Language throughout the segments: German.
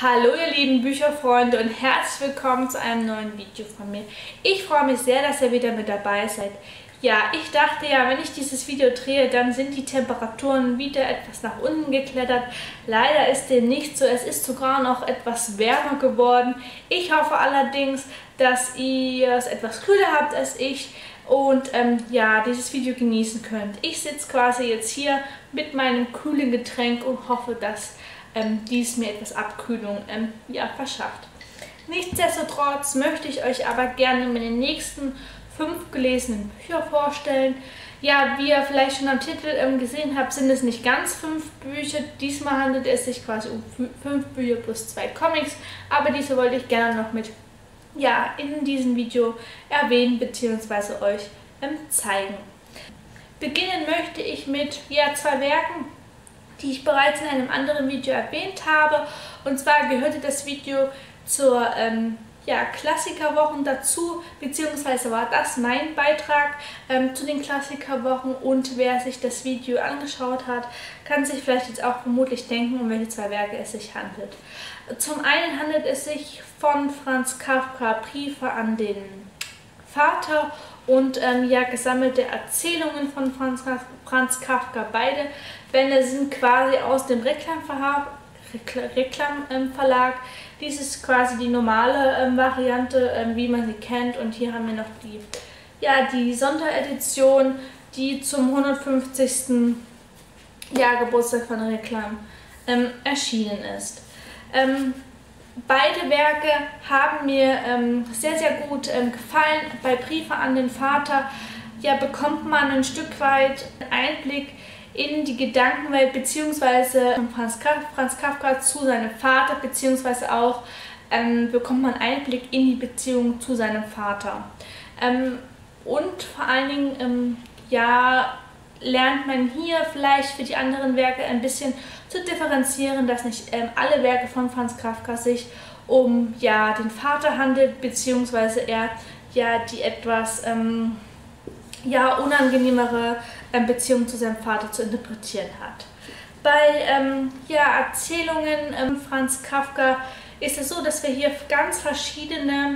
Hallo ihr lieben Bücherfreunde und herzlich willkommen zu einem neuen Video von mir. Ich freue mich sehr, dass ihr wieder mit dabei seid. Ja, ich dachte ja, wenn ich dieses Video drehe, dann sind die Temperaturen wieder etwas nach unten geklettert. Leider ist dem nicht so, es ist sogar noch etwas wärmer geworden. Ich hoffe allerdings, dass ihr es etwas kühler habt als ich und ja, dieses Video genießen könnt. Ich sitze quasi jetzt hier mit meinem kühlen Getränk und hoffe, dass dies mir etwas Abkühlung ja, verschafft. Nichtsdestotrotz möchte ich euch aber gerne meine nächsten 5 gelesenen Bücher vorstellen. Ja, wie ihr vielleicht schon am Titel gesehen habt, sind es nicht ganz 5 Bücher. Diesmal handelt es sich quasi um 5 Bücher plus 2 Comics, aber diese wollte ich gerne noch mit in diesem Video erwähnen bzw. euch zeigen. Beginnen möchte ich mit 2 Werken, die ich bereits in einem anderen Video erwähnt habe. Und zwar gehörte das Video zur Klassikerwochen dazu, beziehungsweise war das mein Beitrag zu den Klassikerwochen. Und wer sich das Video angeschaut hat, kann sich vielleicht jetzt auch vermutlich denken, um welche 2 Werke es sich handelt. Zum einen handelt es sich von Franz Kafka Briefe an den Vater und gesammelte Erzählungen von Franz Kafka. Beide Bände sind quasi aus dem Reklamverlag. Dies ist quasi die normale Variante, wie man sie kennt. Und hier haben wir noch die Sonderedition, die zum 150. Geburtstag von Reklam erschienen ist. Beide Werke haben mir sehr, sehr gut gefallen. Bei Briefe an den Vater bekommt man ein Stück weit Einblick in die Gedankenwelt bzw. von Franz Kafka zu seinem Vater, beziehungsweise auch bekommt man Einblick in die Beziehung zu seinem Vater. Und vor allen Dingen lernt man hier vielleicht für die anderen Werke ein bisschen zu differenzieren, dass nicht alle Werke von Franz Kafka sich um den Vater handelt, beziehungsweise er die etwas unangenehmere Beziehung zu seinem Vater zu interpretieren hat. Bei Erzählungen Franz Kafka ist es so, dass wir hier ganz verschiedene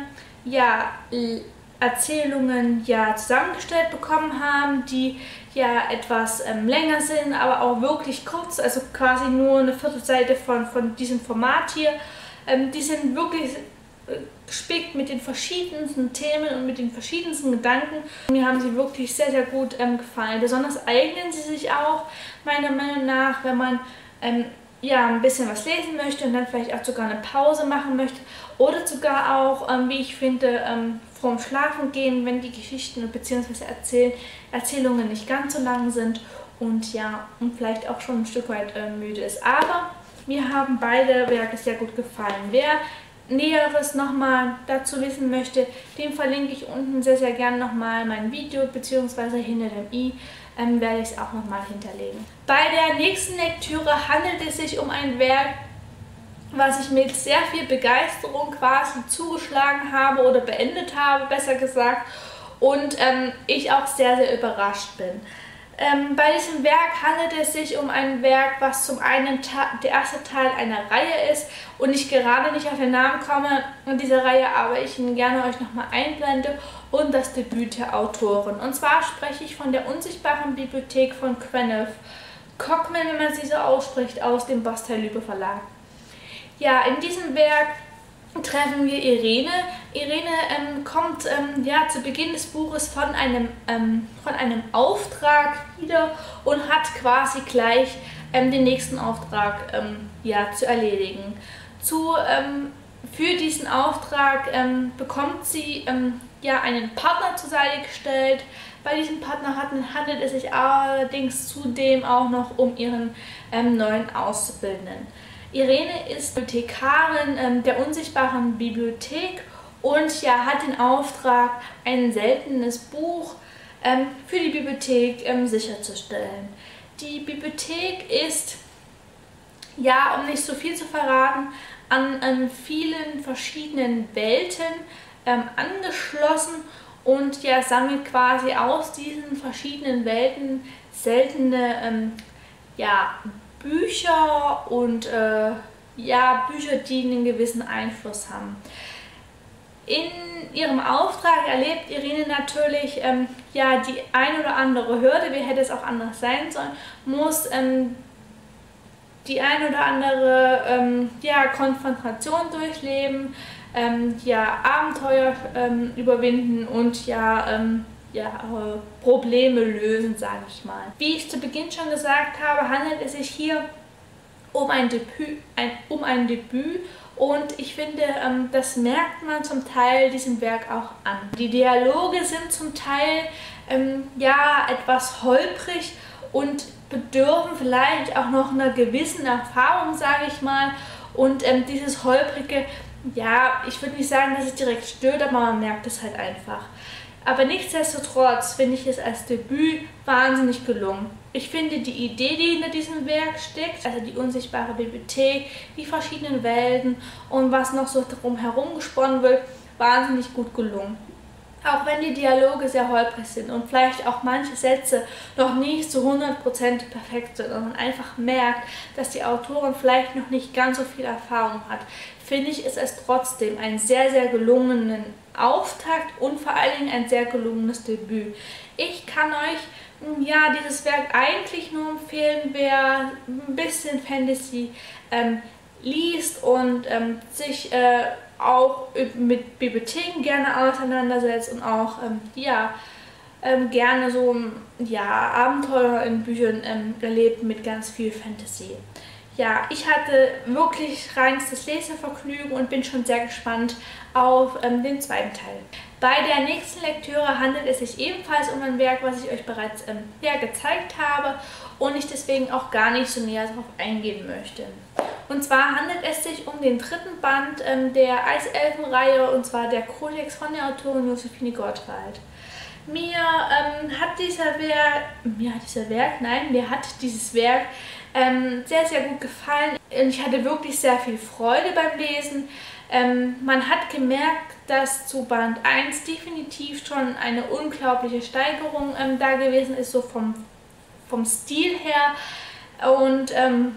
Erzählungen zusammengestellt bekommen haben, die etwas länger sind, aber auch wirklich kurz, also quasi nur eine Viertelseite von diesem Format hier. Die sind wirklich gespickt mit den verschiedensten Themen und mit den verschiedensten Gedanken. Mir haben sie wirklich sehr, sehr gut gefallen. Besonders eignen sie sich auch, meiner Meinung nach, wenn man ein bisschen was lesen möchte und dann vielleicht auch sogar eine Pause machen möchte. Oder sogar auch, wie ich finde, vorm Schlafengehen, wenn die Geschichten bzw. Erzählungen nicht ganz so lang sind und vielleicht auch schon ein Stück weit müde ist. Aber mir haben beide Werke sehr gut gefallen. Wer Näheres nochmal dazu wissen möchte, dem verlinke ich unten sehr, sehr gerne nochmal mein Video, beziehungsweise hinter dem i werde ich es auch nochmal hinterlegen. Bei der nächsten Lektüre handelt es sich um ein Werk, was ich mit sehr viel Begeisterung quasi zugeschlagen habe oder beendet habe, besser gesagt, und ich auch sehr, sehr überrascht bin. Bei diesem Werk handelt es sich um ein Werk, was zum einen der erste Teil einer Reihe ist und ich gerade nicht auf den Namen komme in dieser Reihe, aber ich ihn gerne euch nochmal einblende, und das Debüt der Autorin. Und zwar spreche ich von der unsichtbaren Bibliothek von Kenneth Cockman, wenn man sie so ausspricht, aus dem Bastel-Lübbe Verlag. Ja, in diesem Werk treffen wir Irene. Irene kommt zu Beginn des Buches von einem Auftrag wieder und hat quasi gleich den nächsten Auftrag zu erledigen. Für diesen Auftrag bekommt sie einen Partner zur Seite gestellt. Bei diesem Partner handelt es sich allerdings zudem auch noch um ihren neuen Auszubildenden. Irene ist Bibliothekarin der unsichtbaren Bibliothek und hat den Auftrag, ein seltenes Buch für die Bibliothek sicherzustellen. Die Bibliothek ist, um nicht so viel zu verraten, an vielen verschiedenen Welten angeschlossen und sammelt quasi aus diesen verschiedenen Welten seltene Bücher und ja, Bücher, die einen gewissen Einfluss haben. In ihrem Auftrag erlebt Irene natürlich ja, die ein oder andere Hürde, wie hätte es auch anders sein sollen, muss die ein oder andere ja, Konfrontation durchleben, ja, Abenteuer überwinden und ja, Probleme lösen, sage ich mal. Wie ich zu Beginn schon gesagt habe, handelt es sich hier um ein Debüt und ich finde, das merkt man zum Teil diesem Werk auch an. Die Dialoge sind zum Teil ja, etwas holprig und bedürfen vielleicht auch noch einer gewissen Erfahrung, sage ich mal. Und dieses holprige, ja, ich würde nicht sagen, dass es direkt stört, aber man merkt es halt einfach. Aber nichtsdestotrotz finde ich es als Debüt wahnsinnig gelungen. Ich finde die Idee, die hinter diesem Werk steckt, also die unsichtbare Bibliothek, die verschiedenen Welten und was noch so drumherum gesponnen wird, wahnsinnig gut gelungen. Auch wenn die Dialoge sehr holprig sind und vielleicht auch manche Sätze noch nicht zu 100% perfekt sind und man einfach merkt, dass die Autorin vielleicht noch nicht ganz so viel Erfahrung hat, finde ich, ist es trotzdem einen sehr, sehr gelungenen Auftakt und vor allen Dingen ein sehr gelungenes Debüt. Ich kann euch ja, dieses Werk eigentlich nur empfehlen, wer ein bisschen Fantasy liest und sich auch mit Bibliotheken gerne auseinandersetzt und auch ja, gerne so ja, Abenteuer in Büchern erlebt mit ganz viel Fantasy. Ja, ich hatte wirklich reinstes Lesevergnügen und bin schon sehr gespannt auf den zweiten Teil. Bei der nächsten Lektüre handelt es sich ebenfalls um ein Werk, was ich euch bereits gezeigt habe und ich deswegen auch gar nicht so näher darauf eingehen möchte. Und zwar handelt es sich um den dritten Band der Eiselfenreihe, und zwar der Kodex von der Autorin Josephine Gottwald. Mir hat dieses Werk sehr, sehr gut gefallen. Ich hatte wirklich sehr viel Freude beim Lesen. Man hat gemerkt, dass zu Band 1 definitiv schon eine unglaubliche Steigerung da gewesen ist, so vom Stil her. Und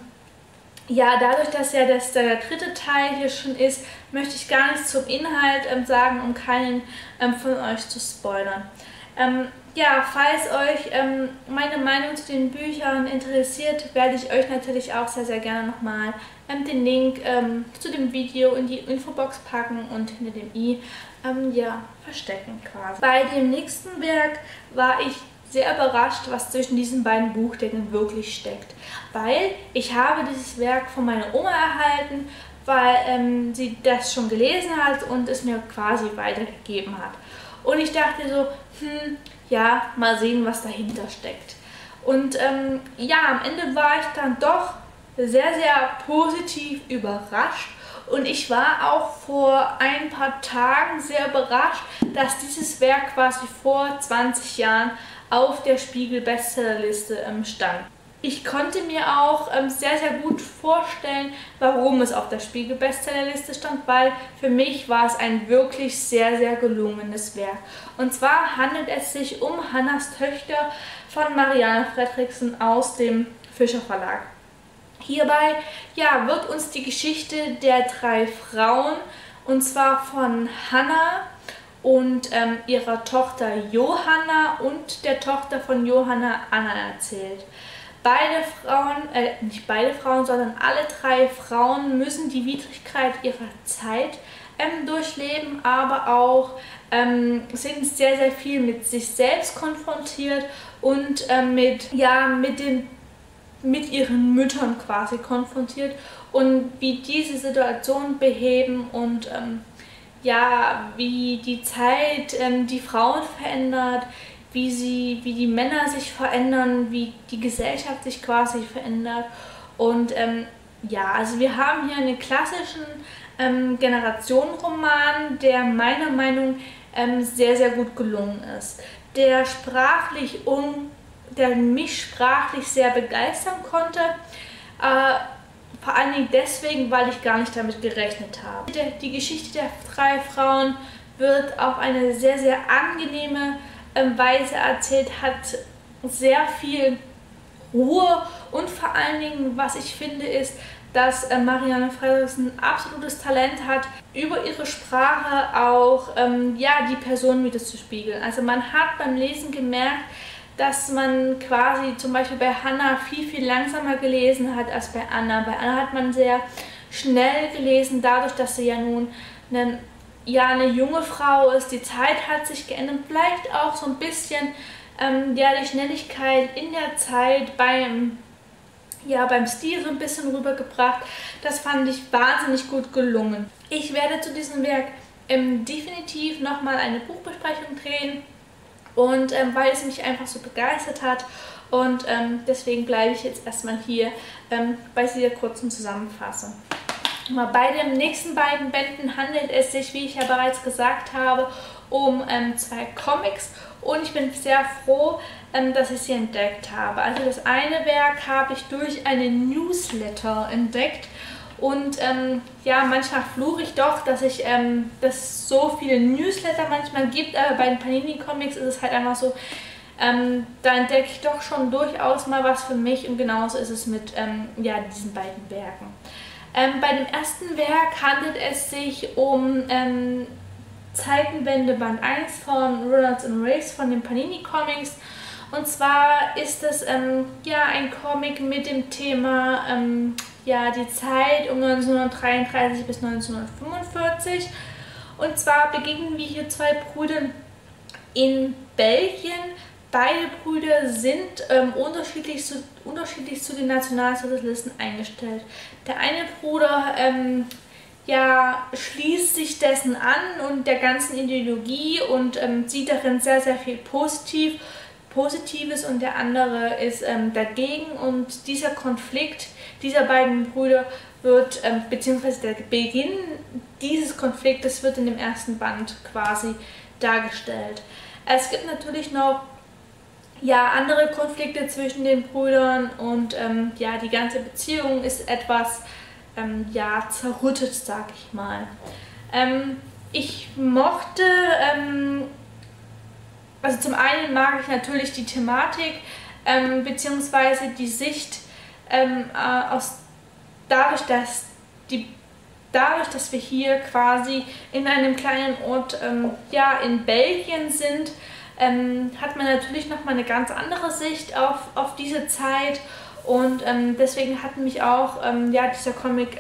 ja, dadurch, dass ja der dritte Teil hier schon ist, möchte ich gar nichts zum Inhalt sagen, um keinen von euch zu spoilern. Ja, falls euch meine Meinung zu den Büchern interessiert, werde ich euch natürlich auch sehr, sehr gerne nochmal den Link zu dem Video in die Infobox packen und hinter dem i ja, verstecken quasi. Bei dem nächsten Werk war ich sehr überrascht, was zwischen diesen beiden Buchdecken wirklich steckt. Weil ich habe dieses Werk von meiner Oma erhalten, weil sie das schon gelesen hat und es mir quasi weitergegeben hat. Und ich dachte so, ja, mal sehen, was dahinter steckt. Und ja, am Ende war ich dann doch sehr, sehr positiv überrascht. Und ich war auch vor ein paar Tagen sehr überrascht, dass dieses Werk quasi vor 20 Jahren auf der Spiegel-Bestsellerliste stand. Ich konnte mir auch sehr, sehr gut vorstellen, warum es auf der Spiegel-Bestsellerliste stand, weil für mich war es ein wirklich sehr, sehr gelungenes Werk. Und zwar handelt es sich um Hannas Töchter von Marianne Fredriksen aus dem Fischer Verlag. Hierbei ja, wird uns die Geschichte der 3 Frauen, und zwar von Hannah und ihrer Tochter Johanna und der Tochter von Johanna, Anna, erzählt. Beide Frauen, nicht beide Frauen, sondern alle 3 Frauen müssen die Widrigkeit ihrer Zeit durchleben, aber auch sind sehr, sehr viel mit sich selbst konfrontiert und mit ihren Müttern quasi konfrontiert und wie diese Situation beheben und ja, wie die Zeit die Frauen verändert, wie die Männer sich verändern, wie die Gesellschaft sich quasi verändert. Und ja, also wir haben hier einen klassischen Generationenroman, der meiner Meinung nach sehr, sehr gut gelungen ist. Der mich sprachlich sehr begeistern konnte. Vor allen Dingen deswegen, weil ich gar nicht damit gerechnet habe. Die Geschichte der 3 Frauen wird auf eine sehr, sehr angenehme Weise erzählt, hat sehr viel Ruhe und vor allen Dingen, was ich finde, ist, dass Marianne Fredericks ein absolutes Talent hat, über ihre Sprache auch ja, die Person wieder zu spiegeln. Also man hat beim Lesen gemerkt, dass man quasi zum Beispiel bei Hannah viel, viel langsamer gelesen hat als bei Anna. Bei Anna hat man sehr schnell gelesen, dadurch, dass sie ja nun eine junge Frau ist. Die Zeit hat sich geändert, vielleicht auch so ein bisschen ja, die Schnelligkeit in der Zeit beim Stil so ein bisschen rübergebracht. Das fand ich wahnsinnig gut gelungen. Ich werde zu diesem Werk definitiv nochmal eine Buchbesprechung drehen, und weil es mich einfach so begeistert hat, und deswegen bleibe ich jetzt erstmal hier bei dieser kurzen Zusammenfassung. Bei den nächsten beiden Bänden handelt es sich, wie ich ja bereits gesagt habe, um 2 Comics, und ich bin sehr froh, dass ich sie entdeckt habe. Also das eine Werk habe ich durch einen Newsletter entdeckt, und ja, manchmal fluche ich doch, dass es so viele Newsletter manchmal gibt, aber bei den Panini Comics ist es halt einfach so, da entdecke ich doch schon durchaus mal was für mich, und genauso ist es mit ja, diesen beiden Werken. Bei dem ersten Werk handelt es sich um Zeitenwende Band 1 von Reynolds & Race von den Panini Comics. Und zwar ist es ja, ein Comic mit dem Thema ja, die Zeit um 1933 bis 1945. Und zwar begegnen wir hier 2 Brüder in Belgien. Beide Brüder sind unterschiedlich zu den Nationalsozialisten eingestellt. Der eine Bruder ja, schließt sich dessen an und der ganzen Ideologie und sieht darin sehr, sehr viel Positives, und der andere ist dagegen, und dieser Konflikt dieser beiden Brüder wird, beziehungsweise der Beginn dieses Konfliktes wird in dem ersten Band quasi dargestellt. Es gibt natürlich noch ja, andere Konflikte zwischen den Brüdern, und ja, die ganze Beziehung ist etwas ja, zerrüttet, sag ich mal. Ich mochte, also zum einen mag ich natürlich die Thematik, beziehungsweise die Sicht dadurch, dass wir hier quasi in einem kleinen Ort ja, in Belgien sind, hat man natürlich nochmal eine ganz andere Sicht auf diese Zeit, und deswegen hat mich auch ja, dieser Comic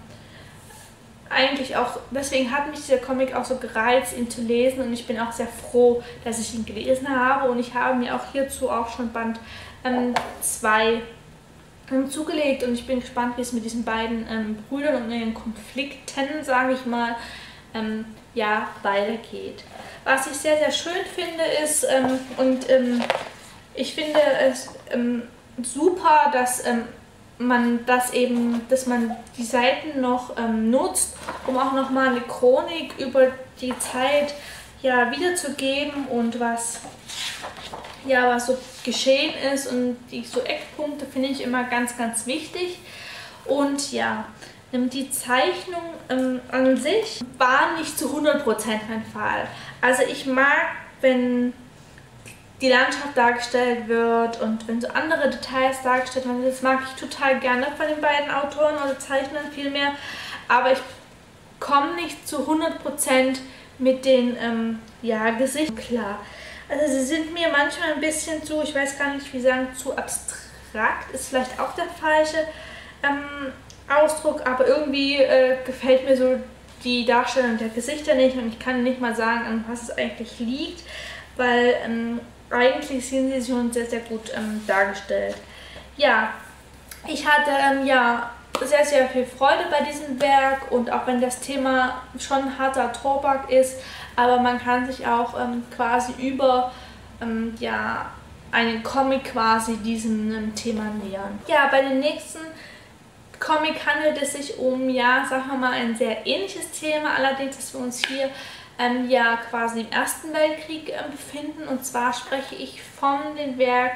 deswegen hat mich dieser Comic auch so gereizt, ihn zu lesen, und ich bin auch sehr froh, dass ich ihn gelesen habe, und ich habe mir auch hierzu auch schon Band 2 zugelegt, und ich bin gespannt, wie es mit diesen beiden Brüdern und ihren Konflikten, sage ich mal, ja, weitergeht. Was ich sehr, sehr schön finde ist, ich finde es super, dass man die Seiten noch nutzt, um auch nochmal eine Chronik über die Zeit ja, wiederzugeben, und was so geschehen ist, und so Eckpunkte finde ich immer ganz, ganz wichtig. Und ja, die Zeichnung an sich war nicht zu 100% mein Fall. Also ich mag, wenn die Landschaft dargestellt wird und wenn so andere Details dargestellt werden, das mag ich total gerne von den beiden Autoren oder Zeichnern vielmehr, aber ich komme nicht zu 100% mit den ja, Gesichtern klar. Also sie sind mir manchmal ein bisschen zu, ich weiß gar nicht wie sagen, zu abstrakt, ist vielleicht auch der falsche Ausdruck, aber irgendwie gefällt mir so die Darstellung der Gesichter nicht, und ich kann nicht mal sagen, an was es eigentlich liegt, weil eigentlich sind sie schon sehr, sehr gut dargestellt. Ja, ich hatte ja, sehr, sehr viel Freude bei diesem Werk, und auch wenn das Thema schon harter Tobak ist, aber man kann sich auch quasi über ja, einen Comic quasi diesem Thema nähern. Ja, bei dem nächsten Comic handelt es sich um, ja, sagen wir mal, ein sehr ähnliches Thema, allerdings, dass wir uns hier ja quasi im Ersten Weltkrieg befinden, und zwar spreche ich von dem Werk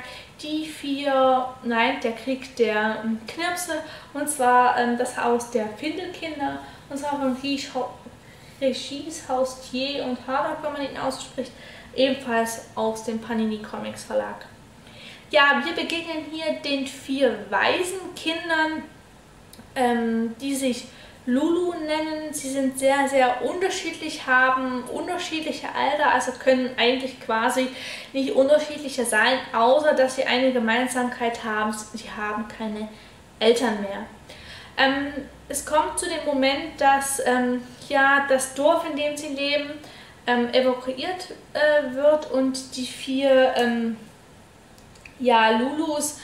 der Krieg der Knirpse, und zwar das Haus der Findelkinder, und zwar von Regis Haustier und Harder, wenn man ihn ausspricht, ebenfalls aus dem Panini Comics Verlag. Ja, wir begegnen hier den 4 Waisenkindern, die sich Lulu nennen. Sie sind sehr, sehr unterschiedlich, haben unterschiedliche Alter, also können eigentlich quasi nicht unterschiedlicher sein, außer dass sie eine Gemeinsamkeit haben, sie haben keine Eltern mehr. Es kommt zu dem Moment, dass ja, das Dorf, in dem sie leben, evakuiert wird und die 4 ja, Lulus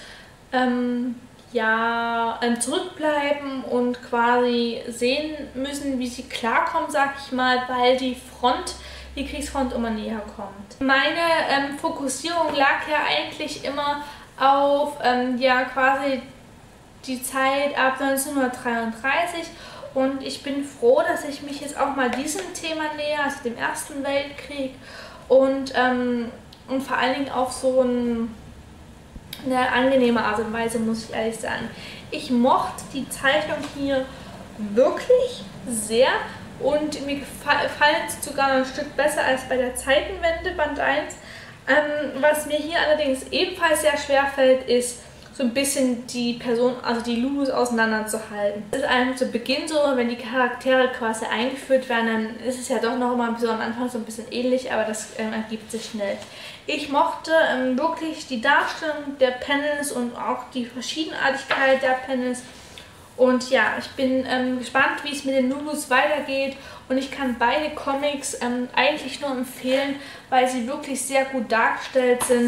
ja, zurückbleiben und quasi sehen müssen, wie sie klarkommen, sag ich mal, weil die Kriegsfront immer näher kommt. Meine Fokussierung lag ja eigentlich immer auf ja, quasi die Zeit ab 1933 und ich bin froh, dass ich mich jetzt auch mal diesem Thema näher, also dem Ersten Weltkrieg und vor allen Dingen auf so eine angenehme Art und Weise, muss ich ehrlich sagen. Ich mochte die Zeichnung hier wirklich sehr und mir gefallen sie sogar ein Stück besser als bei der Zeitenwende Band 1. Was mir hier allerdings ebenfalls sehr schwer fällt, ist so ein bisschen die Person, also die Lulus auseinanderzuhalten. Das ist einem zu Beginn so, wenn die Charaktere quasi eingeführt werden, dann ist es ja doch noch immer so am Anfang so ein bisschen ähnlich, aber das ergibt sich schnell. Ich mochte wirklich die Darstellung der Panels und auch die Verschiedenartigkeit der Panels. Und ja, ich bin gespannt, wie es mit den Lulus weitergeht. Und ich kann beide Comics eigentlich nur empfehlen, weil sie wirklich sehr gut dargestellt sind.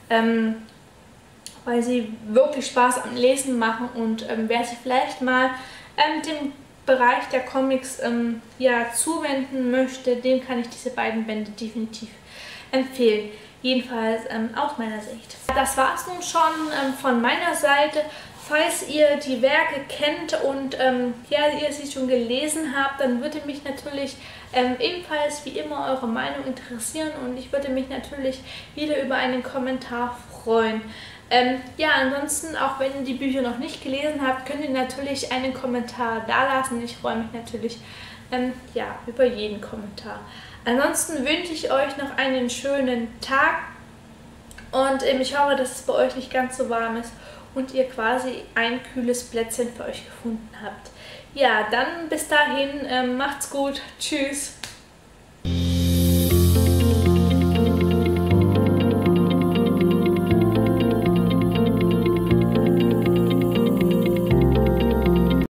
Weil sie wirklich Spaß am Lesen machen und wer sich vielleicht mal dem Bereich der Comics ja, zuwenden möchte, dem kann ich diese beiden Bände definitiv empfehlen. Jedenfalls aus meiner Sicht. Das war es nun schon von meiner Seite. Falls ihr die Werke kennt und ja, ihr sie schon gelesen habt, dann würde mich natürlich ebenfalls wie immer eure Meinung interessieren und ich würde mich natürlich wieder über einen Kommentar freuen. Ja, ansonsten, auch wenn ihr die Bücher noch nicht gelesen habt, könnt ihr natürlich einen Kommentar dalassen. Ich freue mich natürlich ja, über jeden Kommentar. Ansonsten wünsche ich euch noch einen schönen Tag und ich hoffe, dass es bei euch nicht ganz so warm ist und ihr quasi ein kühles Plätzchen für euch gefunden habt. Ja, dann bis dahin, macht's gut, tschüss!